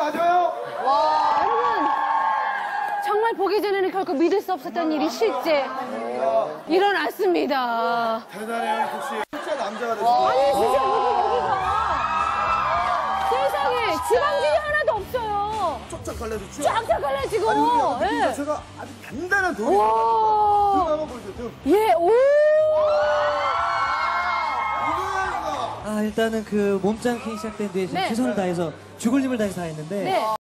맞아요? 여러분, 정말 보기 전에는 결코 믿을 수 없었던 일이 실제 일어났습니다. 대단해요, 이국 씨. 진짜 남자가 됐어. 아니, 진짜 여기가 세상에 지방진이 하나도 없어요. 쫙쫙 갈라졌죠? 쫙쫙 갈라지고. 아니, 근데 느낌 예. 자체가 아주 단단한 돌이. 와. 등 한번 보여줘, 등. 예, 오. 이거야, 이거. 일단은 그 몸짱킹 시작된 뒤에 네. 최선을 다해서 죽을 힘을 다해서 다 했는데 네.